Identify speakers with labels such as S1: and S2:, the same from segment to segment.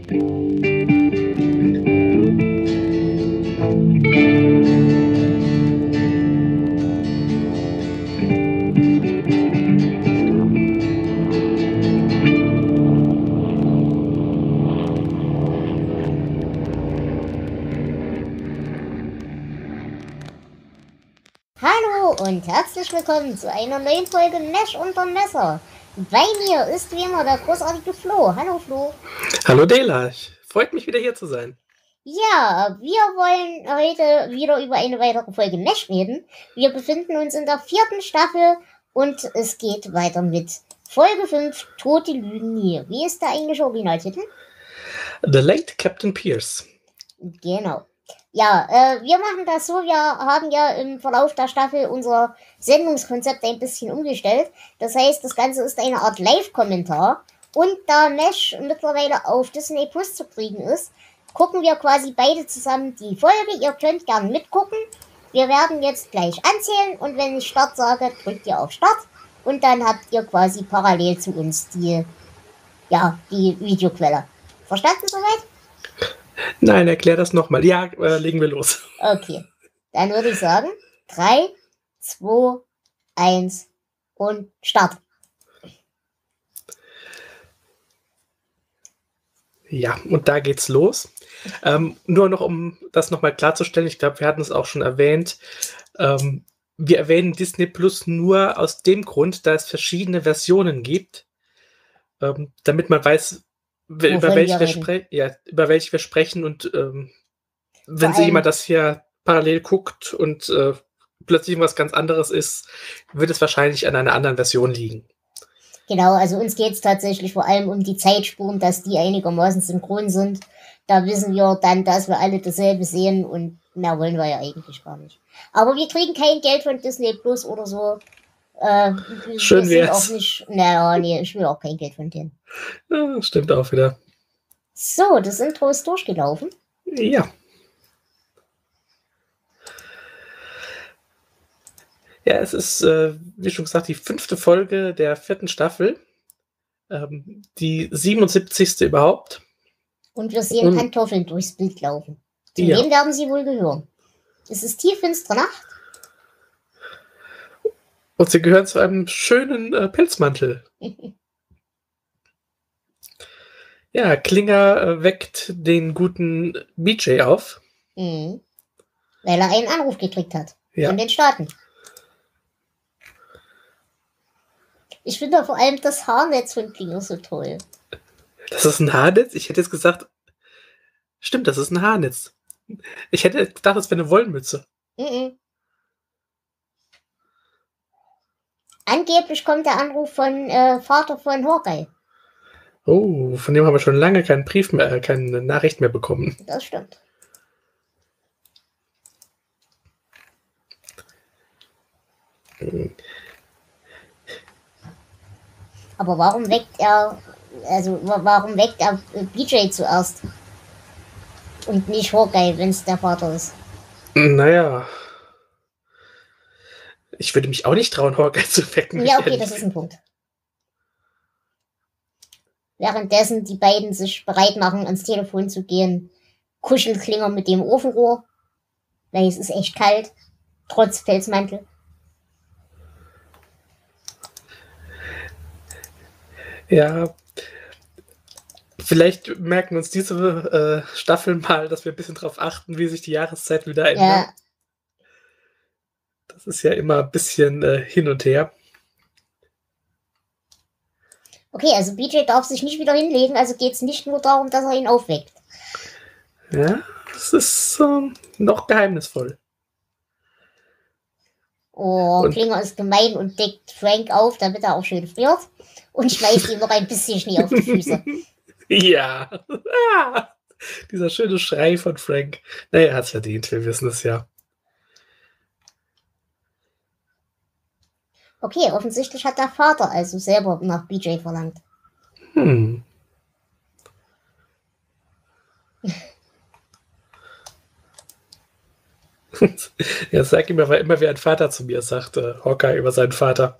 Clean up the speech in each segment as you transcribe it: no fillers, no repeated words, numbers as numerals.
S1: Hallo und herzlich willkommen zu einer neuen Folge Mesh unterm Messer. Bei mir ist wie immer der großartige Flo. Hallo Flo.
S2: Hallo Dela, freut mich wieder hier zu sein.
S1: Ja, wir wollen heute wieder über eine weitere Folge Mesh reden. Wir befinden uns in der 4. Staffel und es geht weiter mit Folge 5, Tote Lügen nie. Wie ist der englische Originaltitel?
S2: The Late Captain Pierce.
S1: Genau. Ja, wir machen das so, wir haben ja im Verlauf der Staffel unser Sendungskonzept ein bisschen umgestellt. Das heißt, das Ganze ist eine Art Live-Kommentar. Und da Mesh mittlerweile auf Disney Plus zu kriegen ist, gucken wir quasi beide zusammen die Folge. Ihr könnt gerne mitgucken. Wir werden jetzt gleich anzählen und wenn ich Start sage, drückt ihr auf Start. Und dann habt ihr quasi parallel zu uns die Videoquelle. Verstanden soweit?
S2: Nein, erklär das nochmal. Ja, legen wir los.
S1: Okay, dann würde ich sagen, 3, 2, 1 und Start.
S2: Ja, und da geht's los. Nur noch, um das nochmal klarzustellen, ich glaube, wir hatten es auch schon erwähnt, wir erwähnen Disney Plus nur aus dem Grund, da es verschiedene Versionen gibt, damit man weiß, über welche wir sprechen und wenn sich jemand das hier parallel guckt und plötzlich was ganz anderes ist, wird es wahrscheinlich an einer anderen Version liegen.
S1: Genau, also uns geht es tatsächlich vor allem um die Zeitspuren, dass die einigermaßen synchron sind. Da wissen wir dann, dass wir alle dasselbe sehen und mehr wollen wir ja eigentlich gar nicht. Aber wir kriegen kein Geld von Disney Plus oder so.
S2: Schön wär's.
S1: Auch nicht, nee, ich will auch kein Geld von denen.
S2: Ja, stimmt auch wieder.
S1: So, das Intro ist durchgelaufen.
S2: Ja. Ja, es ist, wie schon gesagt, die 5. Folge der 4. Staffel. Die 77. überhaupt.
S1: Und wir sehen Pantoffeln durchs Bild laufen. Zu wem werden sie wohl gehören? Es ist tieffinstere Nacht.
S2: Und sie gehören zu einem schönen Pelzmantel. Ja, Klinger weckt den guten BJ auf.
S1: Mhm. Weil er einen Anruf gekriegt hat. Von den Staaten. Ich finde vor allem das Haarnetz von Klinger so toll.
S2: Das ist ein Haarnetz? Ich hätte jetzt gesagt, stimmt, das ist ein Haarnetz. Ich hätte gedacht, das wäre eine Wollmütze.
S1: Mhm. Angeblich kommt der Anruf von Vater von Hawkeye.
S2: Oh, von dem haben wir schon lange keinen Brief mehr, keine Nachricht mehr bekommen.
S1: Das stimmt. Aber warum weckt er BJ zuerst? Und nicht Hawkeye, wenn es der Vater ist?
S2: Naja. Ich würde mich auch nicht trauen, Hawkeye zu wecken.
S1: Ja, okay, das ist ein Punkt. Währenddessen die beiden sich bereit machen, ans Telefon zu gehen, kuschelt Klinger mit dem Ofenrohr, weil es ist echt kalt, trotz Pelzmantel.
S2: Ja, vielleicht merken uns diese Staffeln mal, dass wir ein bisschen darauf achten, wie sich die Jahreszeit wieder ändert. Ja. Das ist ja immer ein bisschen hin und her.
S1: Okay, also BJ darf sich nicht wieder hinlegen, also geht es nicht nur darum, dass er ihn aufweckt.
S2: Ja, das ist noch geheimnisvoll.
S1: Oh, Klinger ist gemein und deckt Frank auf, damit er auch schön friert. Und schmeißt ihm noch ein bisschen Schnee auf die Füße.
S2: Ja. Dieser schöne Schrei von Frank. Naja, er hat es verdient, wir wissen es ja.
S1: Okay, offensichtlich hat der Vater also selber nach BJ verlangt.
S2: Ja, sag ihm aber immer, wie ein Vater zu mir sagt, Hawkeye über seinen Vater.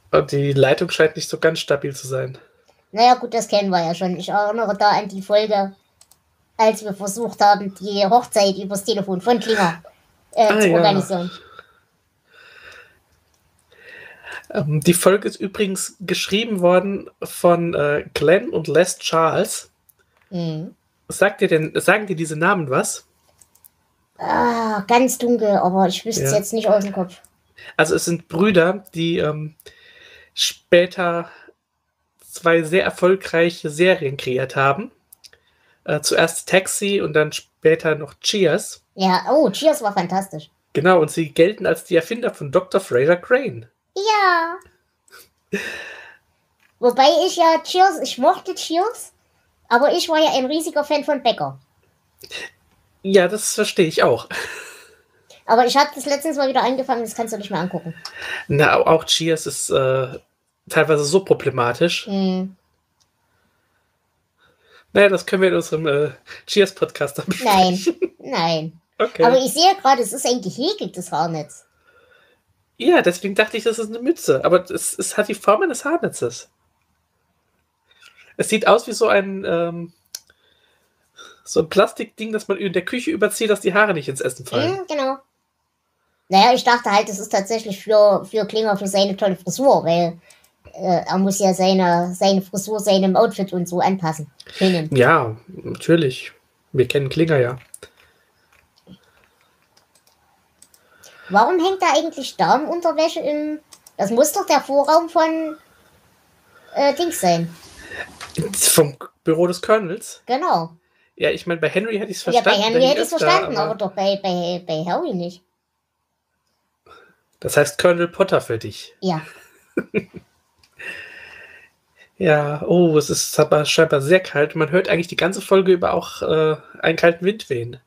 S2: Und die Leitung scheint nicht so ganz stabil zu sein.
S1: Naja, gut, das kennen wir ja schon. Ich erinnere da an die Folge, als wir versucht haben, die Hochzeit übers Telefon von Klinger zu organisieren.
S2: Die Folge ist übrigens geschrieben worden von Glenn und Les Charles.
S1: Mhm.
S2: Sagen dir diese Namen was?
S1: Ah, ganz dunkel, aber ich wüsste es jetzt nicht aus dem Kopf.
S2: Also es sind Brüder, die später 2 sehr erfolgreiche Serien kreiert haben. Zuerst Taxi und dann später noch Cheers.
S1: Ja, oh, Cheers war fantastisch.
S2: Genau, und sie gelten als die Erfinder von Dr. Fraser Crane.
S1: Ja. Wobei ich mochte Cheers, aber ich war ja ein riesiger Fan von Becker.
S2: Ja, das verstehe ich auch.
S1: Aber ich habe das letztens mal wieder angefangen, das kannst du nicht mehr angucken.
S2: Na, auch Cheers ist teilweise so problematisch. Naja, das können wir in unserem Cheers-Podcast dann besprechen.
S1: Nein.
S2: Okay.
S1: Aber ich sehe gerade, es ist ein gehäkeltes Haarnetz.
S2: Ja, deswegen dachte ich, das ist eine Mütze. Aber es hat die Form eines Haarnetzes. Es sieht aus wie so ein Plastikding, das man in der Küche überzieht, dass die Haare nicht ins Essen fallen.
S1: Genau. Naja, ich dachte halt, das ist tatsächlich für Klinger, für seine tolle Frisur, weil er muss ja seine Frisur seinem Outfit und so anpassen können.
S2: Ja, natürlich. Wir kennen Klinger ja.
S1: Warum hängt da eigentlich Damenunterwäsche im... Das muss doch der Vorraum von Dings sein.
S2: Vom Büro des Colonels?
S1: Genau.
S2: Ja, ich meine, bei Henry hätte ich es verstanden.
S1: Ja, bei Henry hätte ich es verstanden, aber doch bei Harry nicht.
S2: Das heißt Colonel Potter für dich.
S1: Ja.
S2: Ja, oh, es ist aber scheinbar sehr kalt. Man hört eigentlich die ganze Folge über auch einen kalten Wind wehen.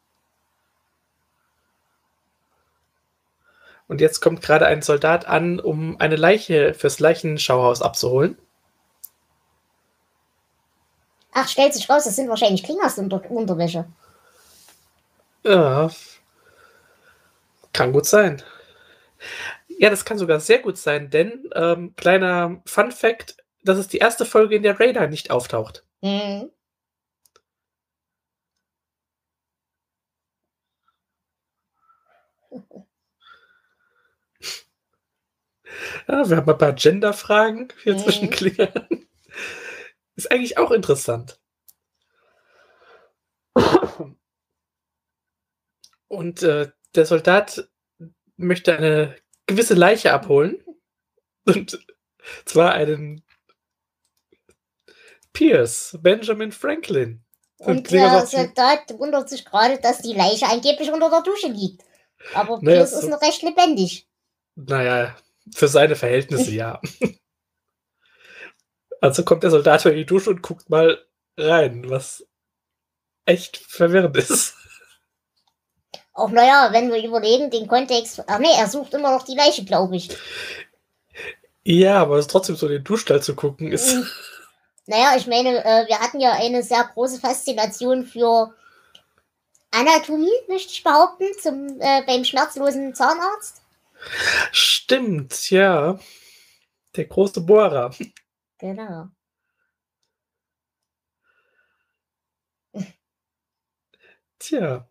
S2: Und jetzt kommt gerade ein Soldat an, um eine Leiche fürs Leichenschauhaus abzuholen.
S1: Ach, stellt sich raus, das sind wahrscheinlich Klingers Unterwäsche.
S2: Ja, kann gut sein. Ja, das kann sogar sehr gut sein, denn kleiner Fun-Fact, das ist die erste Folge, in der Raider nicht auftaucht.
S1: Mhm.
S2: Ja, wir haben ein paar Gender-Fragen hier zwischen Klingern. Ist eigentlich auch interessant. Und der Soldat möchte eine gewisse Leiche abholen. Und zwar einen Pierce, Benjamin Franklin.
S1: Und der Soldat wundert sich gerade, dass die Leiche angeblich unter der Dusche liegt. Aber Pierce ist noch recht lebendig.
S2: Naja, für seine Verhältnisse ja. Also kommt der Soldat in die Dusche und guckt mal rein, was echt verwirrend ist.
S1: Auch naja, wenn wir überlegen, den Kontext. Ach nee, er sucht immer noch die Leiche, glaube ich.
S2: Ja, aber es trotzdem so den Duschstall zu gucken ist.
S1: Naja, ich meine, wir hatten ja eine sehr große Faszination für Anatomie, möchte ich behaupten, beim schmerzlosen Zahnarzt.
S2: Stimmt, ja. Der große Bohrer.
S1: Genau.
S2: Tja.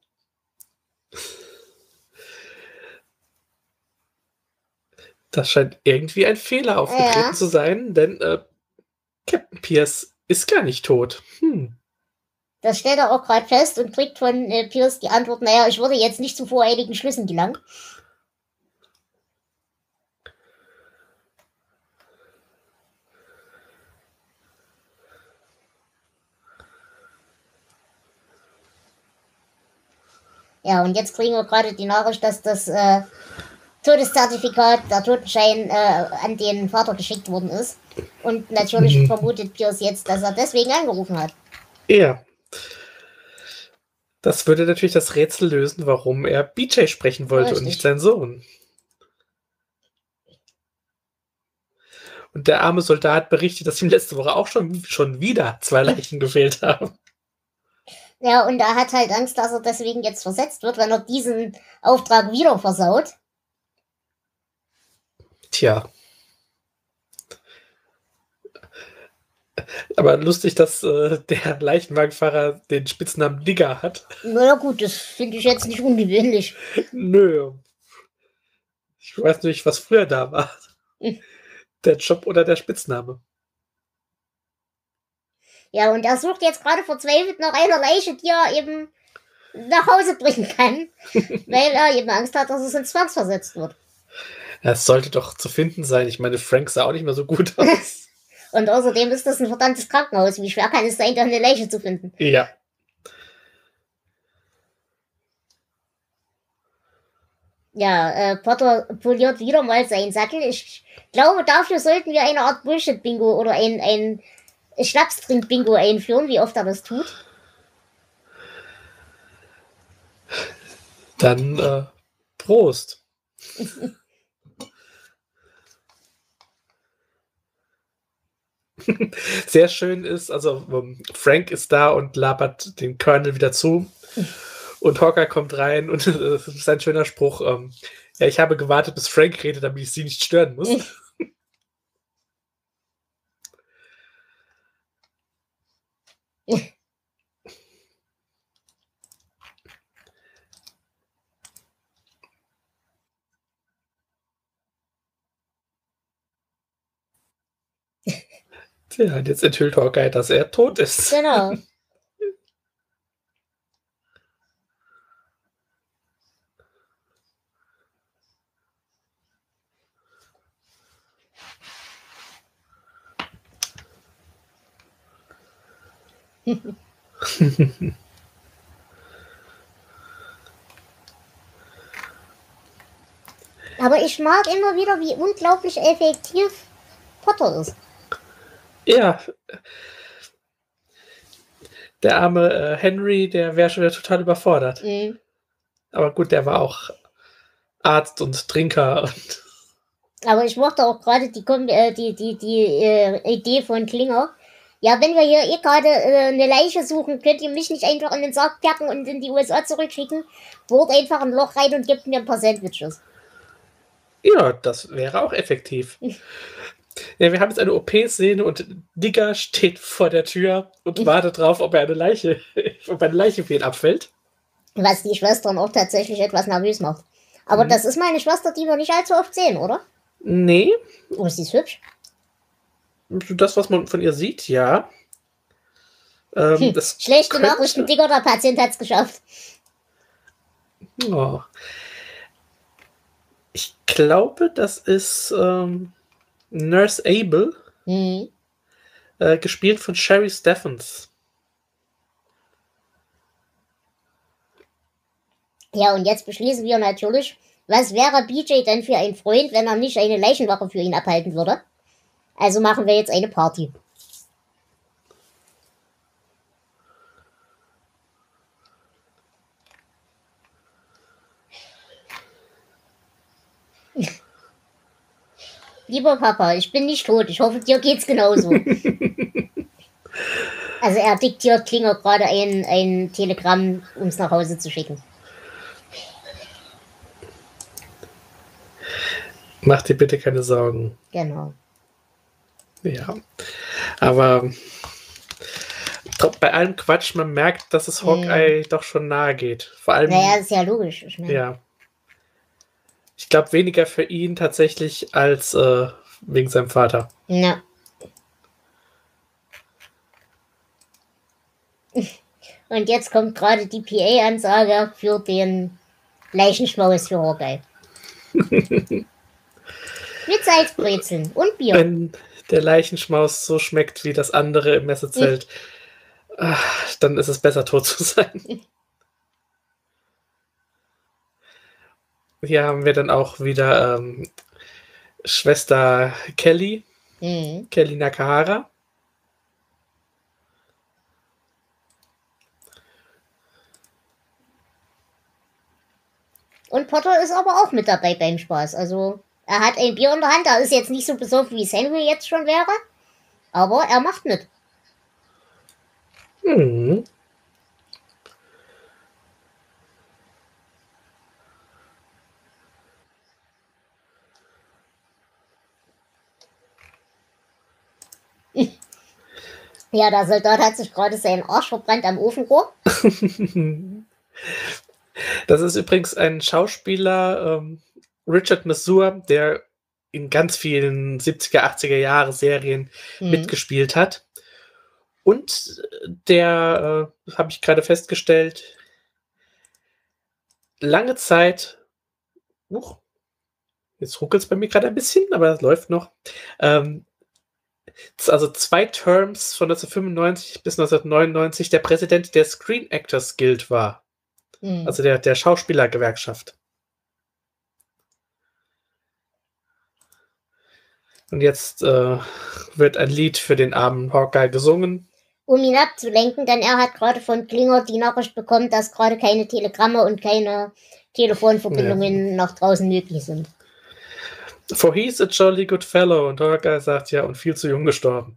S2: Das scheint irgendwie ein Fehler aufgetreten zu sein, denn Captain Pierce ist gar nicht tot.
S1: Das stellt er auch gerade fest und kriegt von Pierce die Antwort, naja, ich würde jetzt nicht zu voreiligen Schlüssen gelangen. Ja, und jetzt kriegen wir gerade die Nachricht, dass das Todeszertifikat, der Totenschein an den Vater geschickt worden ist. Und natürlich vermutet Pierce jetzt, dass er deswegen angerufen hat.
S2: Ja. Das würde natürlich das Rätsel lösen, warum er BJ sprechen wollte und nicht seinen Sohn. Und der arme Soldat berichtet, dass ihm letzte Woche auch schon wieder 2 Leichen gefehlt haben.
S1: Ja, und er hat halt Angst, dass er deswegen jetzt versetzt wird, wenn er diesen Auftrag wieder versaut.
S2: Tja. Aber lustig, dass der Leichenwagenfahrer den Spitznamen Digger hat.
S1: Na gut, das finde ich jetzt nicht ungewöhnlich.
S2: Nö. Ich weiß nicht, was früher da war.
S1: Hm.
S2: Der Job oder der Spitzname.
S1: Ja, und er sucht jetzt gerade verzweifelt nach einer Leiche, die er eben nach Hause bringen kann, weil er eben Angst hat, dass es ins Zwangsversetzt wird.
S2: Es sollte doch zu finden sein. Ich meine, Frank sah auch nicht mehr so gut aus.
S1: Und außerdem ist das ein verdammtes Krankenhaus. Wie schwer kann es sein, da eine Leiche zu finden?
S2: Ja.
S1: Ja, Potter poliert wieder mal seinen Sattel. Ich glaube, dafür sollten wir eine Art Bullshit-Bingo oder ein Schnapstrink-Bingo einführen, wie oft er das tut.
S2: Dann Prost. Sehr schön ist, also Frank ist da und labert den Colonel wieder zu. Und Hawker kommt rein und das ist ein schöner Spruch. Ja, ich habe gewartet, bis Frank redet, damit ich sie nicht stören muss. Tja, und jetzt enthüllt Hawkeye, dass er tot ist.
S1: Genau. Aber ich mag immer wieder, wie unglaublich effektiv Potter ist.
S2: Ja. Der arme Henry, der wäre schon wieder total überfordert.
S1: Mhm.
S2: Aber gut, der war auch Arzt und Trinker. Und
S1: Aber ich mochte auch gerade die Idee von Klinger. Ja, wenn wir hier eh gerade eine Leiche suchen, könnt ihr mich nicht einfach in den Sarg packen und in die USA zurückschicken. Bohrt einfach ein Loch rein und gebt mir ein paar Sandwiches.
S2: ja, das wäre auch effektiv. Ja, wir haben jetzt eine OP-Szene und Digger steht vor der Tür und wartet drauf, ob eine Leiche für ihn abfällt.
S1: Was die Schwestern auch tatsächlich etwas nervös macht. Aber das ist meine Schwester, die wir nicht allzu oft sehen, oder?
S2: Nee.
S1: Oh, sie ist hübsch.
S2: Das, was man von ihr sieht, ja.
S1: Schlechte Nachrichten, Digger, der Patient hat's geschafft.
S2: Oh. Ich glaube, das ist Nurse Abel, gespielt von Sherry Steffens.
S1: Ja, und jetzt beschließen wir natürlich, was wäre BJ denn für ein Freund, wenn er nicht eine Leichenwache für ihn abhalten würde? Also machen wir jetzt eine Party. Lieber Papa, ich bin nicht tot. Ich hoffe, dir geht's genauso. Also er diktiert Klinger gerade ein Telegramm, um es nach Hause zu schicken.
S2: Mach dir bitte keine Sorgen.
S1: Genau.
S2: Ja. Aber bei allem Quatsch, man merkt, dass es Hawkeye doch schon nahe geht. Vor allem.
S1: Naja, ist ja logisch. Ich meine.
S2: Ja. Ich glaube weniger für ihn tatsächlich als wegen seinem Vater.
S1: Ja. Und jetzt kommt gerade die PA-Ansage für den Leichenschmaus für Hawkeye. Mit Salzbrezeln und Bier.
S2: Wenn der Leichenschmaus so schmeckt wie das andere im Messezelt, dann ist es besser, tot zu sein. Hier haben wir dann auch wieder Schwester Kelly, Kelly Nakahara.
S1: Und Potter ist aber auch mit dabei beim Spaß. Also er hat ein Bier in der Hand. Er ist jetzt nicht so besoffen, wie es Henry jetzt schon wäre. Aber er macht mit. Ja, der Soldat hat sich gerade seinen Arsch verbrannt am Ofenrohr.
S2: Das ist übrigens ein Schauspieler, Richard Masur, der in ganz vielen 70er, 80er Jahre Serien mitgespielt hat. Und der, habe ich gerade festgestellt, lange Zeit, jetzt ruckelt es bei mir gerade ein bisschen, aber das läuft noch, also 2 Terms von 1995 bis 1999 der Präsident der Screen Actors Guild war. Also der Schauspielergewerkschaft. Und jetzt wird ein Lied für den armen Hawkeye gesungen.
S1: Um ihn abzulenken, denn er hat gerade von Klinger die Nachricht bekommen, dass gerade keine Telegramme und keine Telefonverbindungen nach draußen möglich sind.
S2: For he's a jolly good fellow. Und Hawkeye sagt, ja, und viel zu jung gestorben.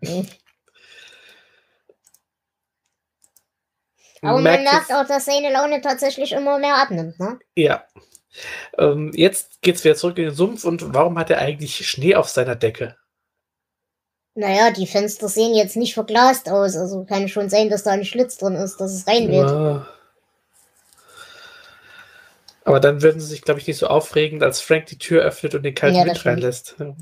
S1: Aber man merkt auch, dass seine Laune tatsächlich immer mehr abnimmt, ne?
S2: Ja. Jetzt geht's wieder zurück in den Sumpf. Und warum hat er eigentlich Schnee auf seiner Decke?
S1: Naja, die Fenster sehen jetzt nicht verglast aus. Also kann schon sein, dass da ein Schlitz drin ist, dass es reinweht.
S2: Ja. Aber dann würden sie sich, glaube ich, nicht so aufregen, als Frank die Tür öffnet und den kalten Wind reinlässt. Ja.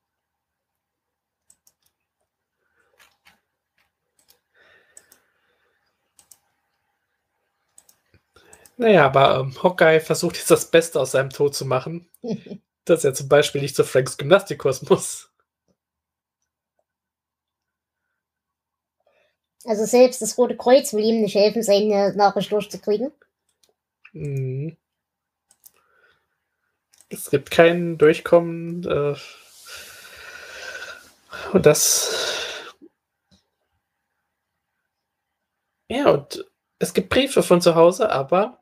S2: Naja, aber Hawkeye versucht jetzt das Beste aus seinem Tod zu machen. Dass er zum Beispiel nicht zu Franks Gymnastikkurs muss.
S1: Also selbst das Rote Kreuz will ihm nicht helfen, seine Nachricht durchzukriegen.
S2: Es gibt kein Durchkommen. Und das... Ja, und es gibt Briefe von zu Hause, aber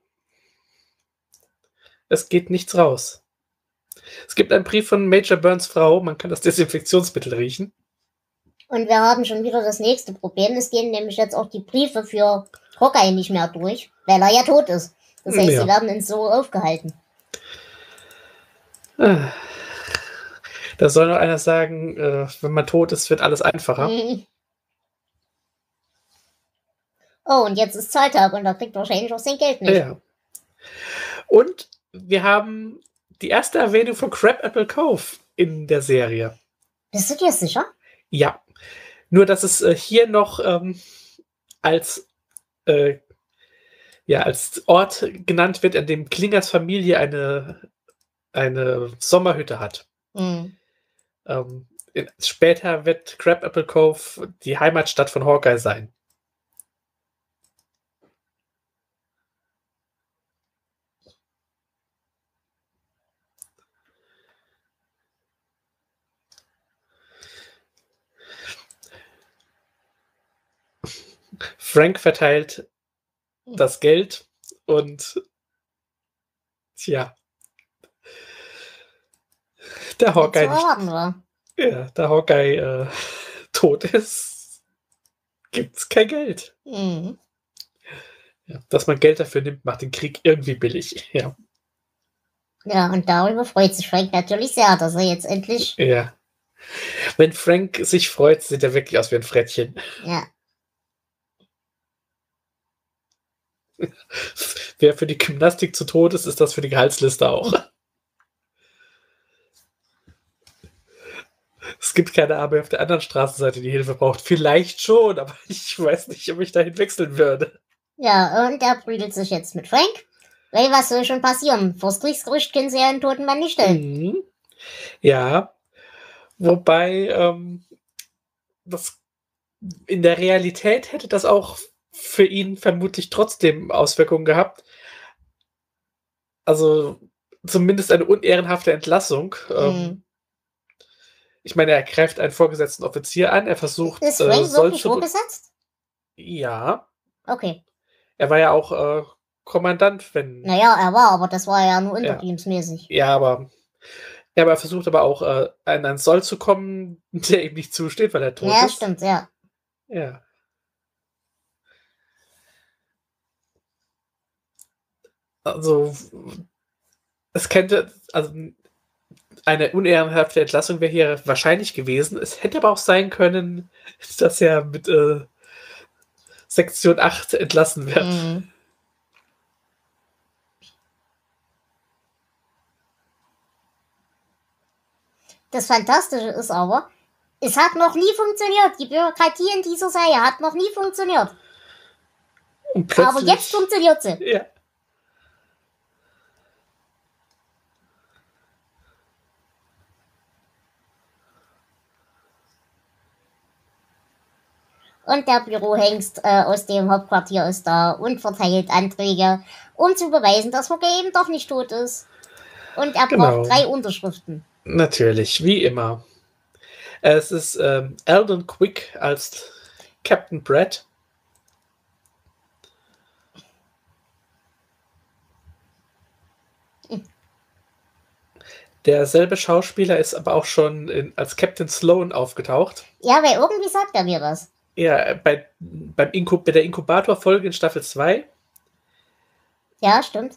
S2: es geht nichts raus. Es gibt einen Brief von Major Burns Frau, man kann das Desinfektionsmittel riechen.
S1: Und wir haben schon wieder das nächste Problem. Es gehen nämlich jetzt auch die Briefe für Hawkeye nicht mehr durch, weil er ja tot ist. Das heißt, sie werden in so aufgehalten.
S2: Da soll noch einer sagen, wenn man tot ist, wird alles einfacher.
S1: Oh, und jetzt ist Zahltag und er kriegt wahrscheinlich auch sein Geld nicht.
S2: Ja. Und wir haben die erste Erwähnung von Crabapple Cove in der Serie.
S1: Bist du dir sicher?
S2: Ja. Nur, dass es hier noch als Ort genannt wird, an dem Klingers Familie eine Sommerhütte hat. Später wird Crabapple Cove die Heimatstadt von Hawkeye sein. Frank verteilt das Geld und der Hawkeye tot ist, gibt's kein Geld. Ja, dass man Geld dafür nimmt, macht den Krieg irgendwie billig. Ja,
S1: und darüber freut sich Frank natürlich sehr, dass er jetzt endlich...
S2: Ja. Wenn Frank sich freut, sieht er wirklich aus wie ein Frettchen.
S1: Ja.
S2: Wer für die Gymnastik zu tot ist, ist das für die Gehaltsliste auch. Es gibt keine Arme auf der anderen Straßenseite, die Hilfe braucht. Vielleicht schon, aber ich weiß nicht, ob ich dahin wechseln würde.
S1: Ja, und er prügelt sich jetzt mit Frank. Weil was soll schon passieren? Vors Kriegsgerücht können sie ja einen toten Mann nicht stellen.
S2: Ja. Wobei, das in der Realität hätte das auch für ihn vermutlich trotzdem Auswirkungen gehabt. Also zumindest eine unehrenhafte Entlassung. Ich meine, er greift einen vorgesetzten Offizier an, er versucht...
S1: Ist Frank wirklich vorgesetzt?
S2: Ja.
S1: Okay.
S2: Er war ja auch Kommandant, wenn...
S1: Naja, er war, aber das war ja nur interimsmäßig.
S2: Ja, aber er versucht aber auch an einen Soll zu kommen, der ihm nicht zusteht, weil er tot ist.
S1: Ja, stimmt, ja.
S2: Ja. Also, es könnte, also eine unehrenhafte Entlassung wäre hier wahrscheinlich gewesen. Es hätte aber auch sein können, dass er mit Sektion 8 entlassen wird.
S1: Mhm. Das Fantastische ist aber, es hat noch nie funktioniert. Die Bürokratie in dieser Serie hat noch nie funktioniert.
S2: Und plötzlich,
S1: aber jetzt funktioniert sie.
S2: Ja.
S1: Und der Bürohengst aus dem Hauptquartier ist da und verteilt Anträge, um zu beweisen, dass Hawkeye eben doch nicht tot ist. Und er braucht 3 Unterschriften.
S2: Natürlich, wie immer. Es ist Eldon Quick als Captain Brett. Derselbe Schauspieler ist aber auch schon als Captain Sloan aufgetaucht.
S1: Ja, weil irgendwie sagt er mir was.
S2: Ja, bei der Inkubator-Folge in Staffel 2.
S1: Ja, stimmt.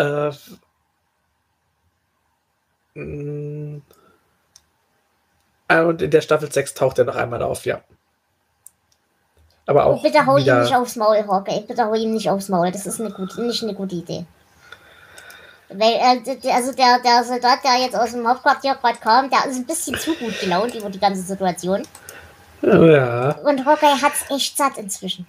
S2: Und in der Staffel 6 taucht er noch einmal auf, ja. Aber auch
S1: bitte hau ihm nicht aufs Maul, Hawkeye. Bitte hau ihm nicht aufs Maul. Das ist nicht eine gute Idee. Weil, also der Soldat, der jetzt aus dem Hauptquartier gerade kam, der ist ein bisschen zu gut gelaunt über die ganze Situation.
S2: Ja.
S1: Und Hawkeye hat's echt satt inzwischen.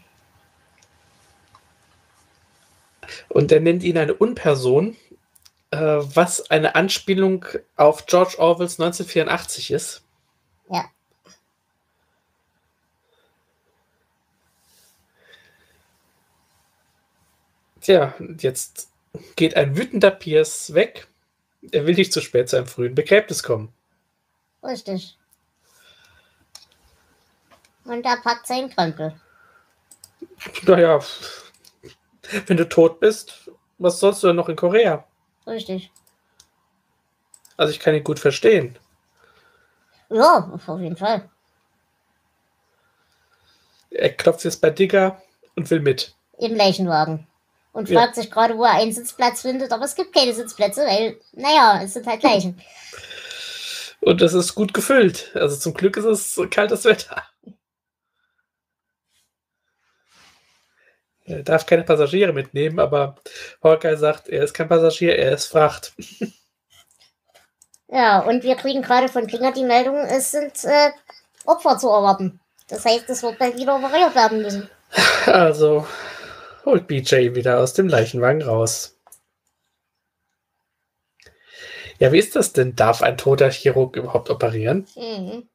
S2: Und er nennt ihn eine Unperson, was eine Anspielung auf George Orwells 1984 ist.
S1: Ja.
S2: Tja, jetzt geht ein wütender Pierce weg. Er will nicht zu spät zu einem frühen Begräbnis kommen.
S1: Richtig. Und er packt seinen Krempel.
S2: Naja, wenn du tot bist, was sollst du denn noch in Korea?
S1: Richtig.
S2: Also ich kann ihn gut verstehen.
S1: Ja, auf jeden Fall.
S2: Er klopft jetzt bei Digger und will mit.
S1: Im Leichenwagen. Und fragt sich gerade, wo er einen Sitzplatz findet, aber es gibt keine Sitzplätze, weil, naja, es sind halt Leichen.
S2: Und es ist gut gefüllt. Also zum Glück ist es kaltes Wetter. Er darf keine Passagiere mitnehmen, aber Hawkeye sagt, er ist kein Passagier, er ist Fracht.
S1: Ja, und wir kriegen gerade von Klinger die Meldung, es sind Opfer zu erwarten. Das heißt, es wird bald wieder operiert werden müssen.
S2: Also holt BJ wieder aus dem Leichenwagen raus. Ja, wie ist das denn? Darf ein toter Chirurg überhaupt operieren?
S1: Mhm.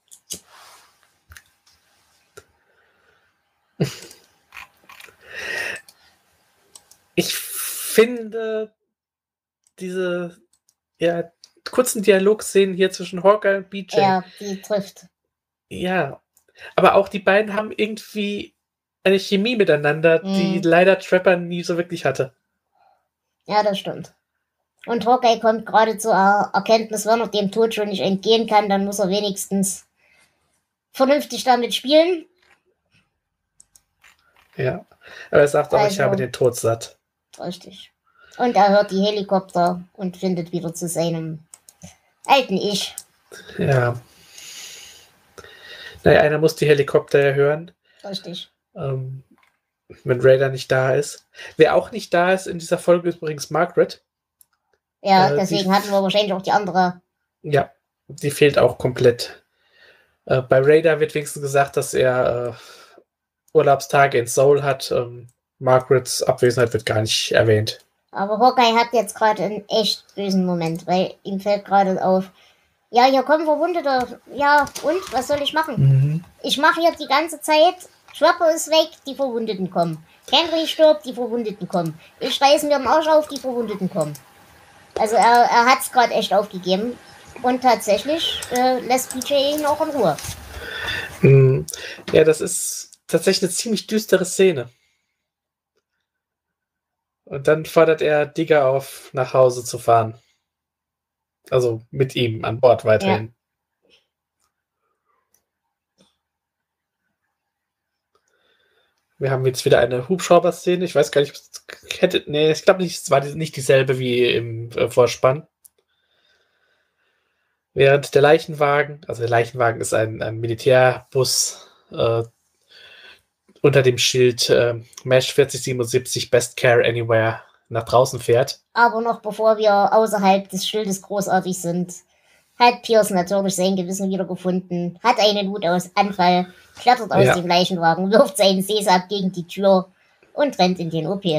S2: Ich finde diese kurzen Dialogszenen hier zwischen Hawkeye und BJ.
S1: Ja, die trifft.
S2: Ja, aber auch die beiden haben irgendwie eine Chemie miteinander, die leider Trapper nie so wirklich hatte.
S1: Ja, das stimmt. Und Hawkeye kommt gerade zur Erkenntnis, wenn er dem Tod schon nicht entgehen kann, dann muss er wenigstens vernünftig damit spielen.
S2: Ja, aber er sagt auch, ich habe den Tod satt.
S1: Richtig. Und er hört die Helikopter und findet wieder zu seinem alten Ich.
S2: Ja. Naja, einer muss die Helikopter ja hören.
S1: Richtig.
S2: Wenn Raider nicht da ist. Wer auch nicht da ist in dieser Folge ist übrigens Margaret.
S1: Ja, deswegen hatten wir wahrscheinlich auch die andere.
S2: Ja, die fehlt auch komplett. Bei Raider wird wenigstens gesagt, dass er Urlaubstage in Seoul hat. Margarets Abwesenheit wird gar nicht erwähnt.
S1: Aber Hawkeye hat jetzt gerade einen echt bösen Moment, weil ihm fällt gerade auf, ja, hier kommen Verwundete. Ja, und? Was soll ich machen?
S2: Mhm.
S1: Ich mache hier die ganze Zeit, Trapper ist weg, die Verwundeten kommen. Henry stirbt, die Verwundeten kommen. Ich reiße mir den Arsch auf, die Verwundeten kommen. Also er hat es gerade echt aufgegeben. Und tatsächlich lässt BJ ihn auch in Ruhe.
S2: Ja, das ist tatsächlich eine ziemlich düstere Szene. Und dann fordert er Digger auf, nach Hause zu fahren. Also mit ihm an Bord weiterhin. Ja. Wir haben jetzt wieder eine Hubschrauber-Szene. Ich weiß gar nicht, ich glaube nicht, es war nicht dieselbe wie im Vorspann. Während der Leichenwagen ist ein Militärbus unter dem Schild Mesh 4077 Best Care Anywhere nach draußen fährt.
S1: Aber noch bevor wir außerhalb des Schildes großartig sind, hat Pierce natürlich sein Gewissen wiedergefunden, hat einen Wutausfall, klettert aus dem Leichenwagen, wirft seinen Sesam gegen die Tür und rennt in den OP.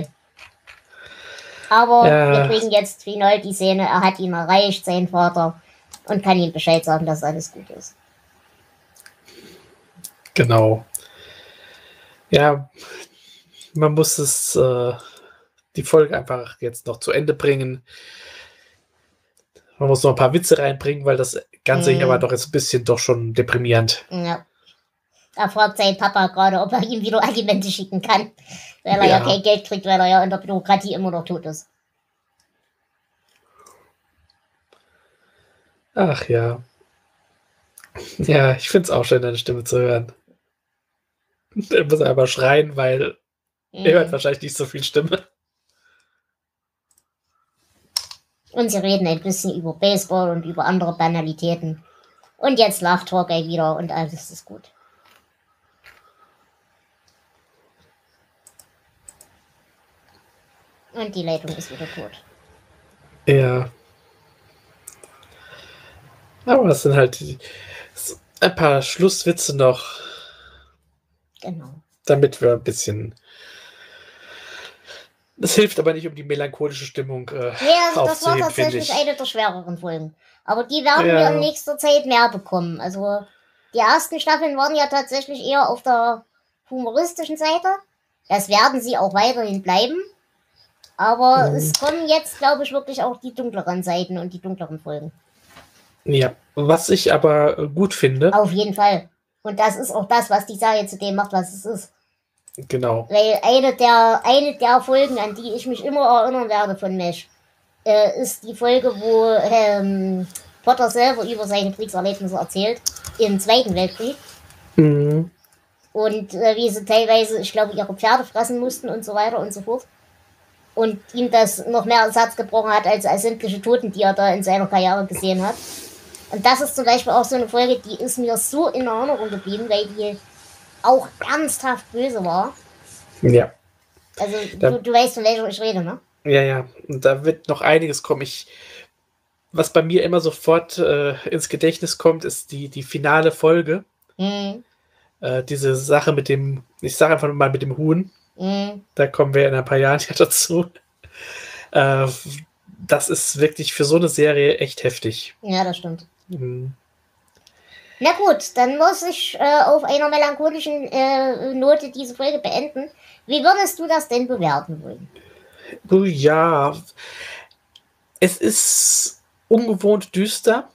S1: Aber wir kriegen jetzt final die Szene, er hat ihn erreicht, sein Vater, und kann ihm Bescheid sagen, dass alles gut ist.
S2: Genau. Ja, man muss die Folge einfach jetzt noch zu Ende bringen. Man muss noch ein paar Witze reinbringen, weil das Ganze hier war doch jetzt ein bisschen doch schon deprimierend.
S1: Ja. Er fragt seinen Papa gerade, ob er ihm wieder Alimente schicken kann, weil er ja kein Geld kriegt, weil er ja in der Bürokratie immer noch tot ist.
S2: Ach ja. Ja, ich finde es auch schön, deine Stimme zu hören. Er muss aber schreien, weil er hört wahrscheinlich nicht so viel Stimme.
S1: Und sie reden ein bisschen über Baseball und über andere Banalitäten. Und jetzt lacht Hawkeye wieder und alles ist gut. Und die Leitung ist wieder tot.
S2: Ja. Aber es sind halt ein paar Schlusswitze noch.
S1: Genau.
S2: Damit wir ein bisschen... Das hilft aber nicht, um die melancholische Stimmung
S1: ja, das war tatsächlich eine der schwereren Folgen. Aber die werden wir in nächster Zeit mehr bekommen. Also die ersten Staffeln waren ja tatsächlich eher auf der humoristischen Seite. Das werden sie auch weiterhin bleiben. Aber es kommen jetzt, glaube ich, wirklich auch die dunkleren Seiten und die dunkleren Folgen.
S2: Ja, was ich aber gut finde...
S1: Auf jeden Fall. Und das ist auch das, was die Serie zu dem macht, was es ist.
S2: Genau.
S1: Weil eine der Folgen, an die ich mich immer erinnern werde von Mesh, ist die Folge, wo Potter selber über seine Kriegserlebnisse erzählt, im Zweiten Weltkrieg.
S2: Mhm.
S1: Und wie sie teilweise, ich glaube, ihre Pferde fressen mussten und so weiter und so fort. Und ihm das noch mehr ins Herz gebrochen hat, als sämtliche Toten, die er da in seiner Karriere gesehen hat. Und das ist zum Beispiel auch so eine Folge, die ist mir so in Erinnerung geblieben, weil die auch ernsthaft böse war.
S2: Ja.
S1: Also du weißt, von welcher ich rede, ne?
S2: Ja. Und da wird noch einiges kommen. Was bei mir immer sofort ins Gedächtnis kommt, ist die finale Folge. Diese Sache mit dem, ich sage einfach mal mit dem Huhn. Da kommen wir in ein paar Jahren ja dazu. Das ist wirklich für so eine Serie echt heftig.
S1: Ja, das stimmt. Na gut, dann muss ich auf einer melancholischen Note diese Folge beenden. Wie würdest du das denn bewerten wollen?
S2: Ja, es ist ungewohnt düster.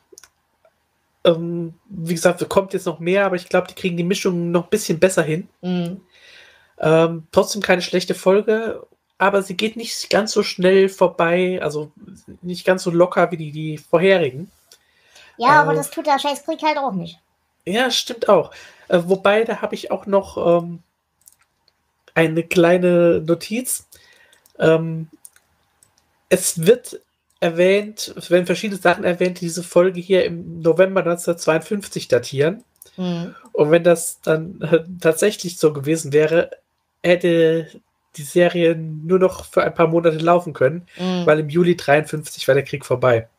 S2: Wie gesagt, kommt jetzt noch mehr, aber ich glaube, die kriegen die Mischung noch ein bisschen besser hin. Trotzdem keine schlechte Folge, aber sie geht nicht ganz so schnell vorbei, also nicht ganz so locker wie die vorherigen.
S1: Ja, aber das tut der Scheißkrieg halt auch nicht.
S2: Ja, stimmt auch. Wobei, da habe ich auch noch eine kleine Notiz. Es wird erwähnt, es werden verschiedene Sachen erwähnt, die diese Folge hier im November 1952 datieren. Und wenn das dann tatsächlich so gewesen wäre, hätte die Serie nur noch für ein paar Monate laufen können, weil im Juli 53 war der Krieg vorbei.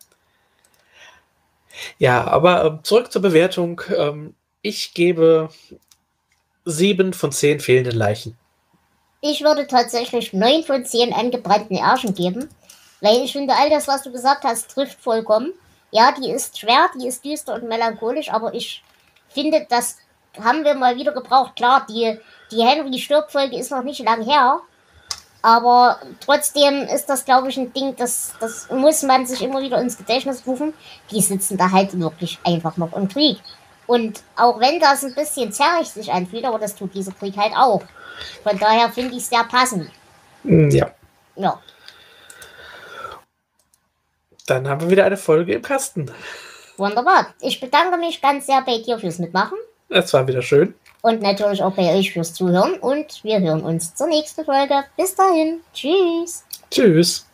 S2: Ja, aber zurück zur Bewertung. Ich gebe 7 von 10 fehlenden Leichen.
S1: Ich würde tatsächlich 9 von 10 angebrannten Ärschen geben, weil ich finde, all das, was du gesagt hast, trifft vollkommen. Ja, die ist schwer, die ist düster und melancholisch, aber ich finde, das haben wir mal wieder gebraucht. Klar, die Henry-Stirb-Folge ist noch nicht lang her, aber trotzdem ist das, glaube ich, ein Ding, das muss man sich immer wieder ins Gedächtnis rufen. Die sitzen da halt wirklich einfach noch im Krieg. Und auch wenn das ein bisschen zerrig sich anfühlt, aber das tut dieser Krieg halt auch. Von daher finde ich es sehr passend.
S2: Ja.
S1: Ja.
S2: Dann haben wir wieder eine Folge im Kasten.
S1: Wunderbar. Ich bedanke mich ganz sehr bei dir fürs Mitmachen.
S2: Es war wieder schön.
S1: Und natürlich auch bei euch fürs Zuhören. Und wir hören uns zur nächsten Folge. Bis dahin. Tschüss.
S2: Tschüss.